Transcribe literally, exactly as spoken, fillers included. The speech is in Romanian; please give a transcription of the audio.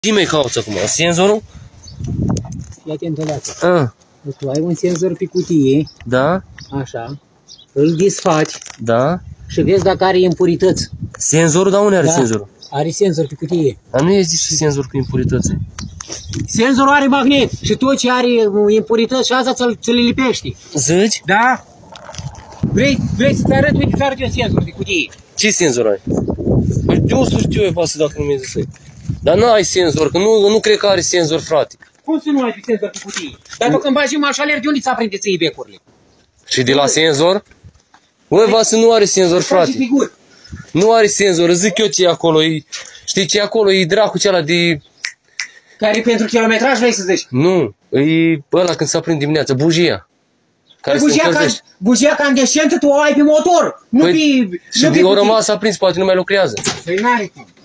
Ce mai cauți acum? Senzorul? Fii atent o dată. Ah. Tu ai un senzor pe cutie, Da? așa, îl desfaci Da? și vezi dacă are impurități. Senzorul, dar unde are Da. senzorul? Are senzor pe cutie. Dar nu e zis senzor cu impurități. Senzorul are magnet și tot ce are impurități și asta ți le lipești. Zici? Da? Vrei, vrei să-ți arăt? Uite, ți arăt un senzor de cutie. Ce senzor ai? Păi de o să știu eu pasă dacă nu mi-e zis. Dar nu ai senzor, că nu, nu cred că are senzor, frate. Cum să nu ai pe senzor pe cutie? Dar tu când bagi mașaler, de unde ți aprinde ție becurile? Și de la senzor? Băi, Vasă, nu are senzor, frate. Nu are senzor, zic eu ce e acolo. E, știi ce e acolo? E dracu ceala de... Care pentru kilometraj vrei să zici? Nu, e ăla când se aprinde dimineața, bujia. Care se Bujia, ca, bujia candescentă tu o ai pe motor, nu păi, pe... Și de o rămas aprins, poate nu mai lucrează. Păi n-are cum.